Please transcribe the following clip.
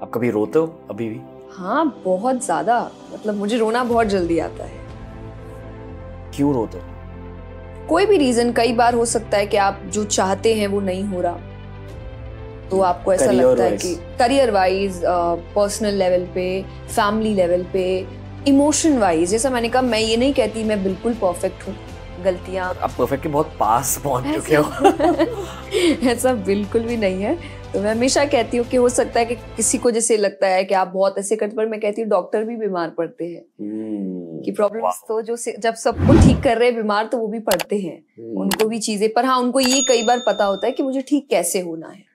आप कभी रोते हो अभी भी? हाँ, बहुत ज्यादा। मतलब मुझे रोना बहुत जल्दी आता है। क्यों रोते हो? कोई भी रीजन, कई बार हो सकता है कि आप जो चाहते हैं वो नहीं हो रहा, तो आपको ऐसा लगता है कि करियर वाइज, पर्सनल लेवल पे, फैमिली लेवल पे, इमोशन वाइज। जैसा मैंने कहा, मैं ये नहीं कहती मैं बिल्कुल परफेक्ट हूँ, गलतियाँ। आप परफेक्ट के बहुत पास पहुंच चुके हो। ऐसा बिल्कुल भी नहीं है। तो मैं हमेशा कहती हूँ कि हो सकता है कि किसी को जैसे लगता है कि आप बहुत ऐसे करते, पर मैं कहती हूँ डॉक्टर भी बीमार पड़ते हैं कि प्रॉब्लम्स, तो जो जब सबको ठीक कर रहे हैं बीमार, तो वो भी पड़ते हैं, उनको भी चीजें। पर हाँ, उनको ये कई बार पता होता है कि मुझे ठीक कैसे होना है।